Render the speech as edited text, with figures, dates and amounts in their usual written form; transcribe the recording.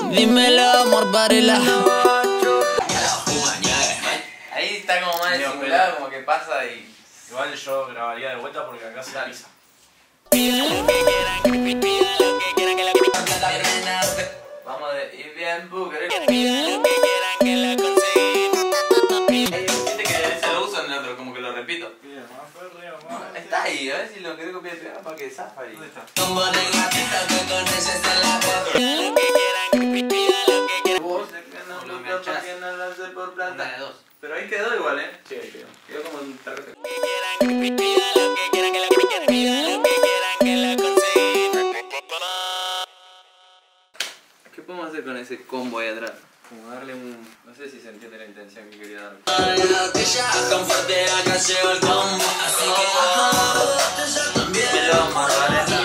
Dímelo, amor, Varela. Ahí está como más disimulado, como que pasa y... Igual yo grabaría de vuelta porque acá se pisa. Vamos de ir bien, Booker. Viste que ese lo uso en el otro, como que lo repito. Está ahí, a ver si lo querés copiar y pegar para que zafa ahí. ¿Dónde está? Una de dos. Pero ahí quedó igual, Sí, ahí quedó. Quedó como un tarrete. ¿Qué podemos hacer con ese combo ahí atrás? Como darle un... No sé si se entiende la intención que quería dar. Pero vamos a darle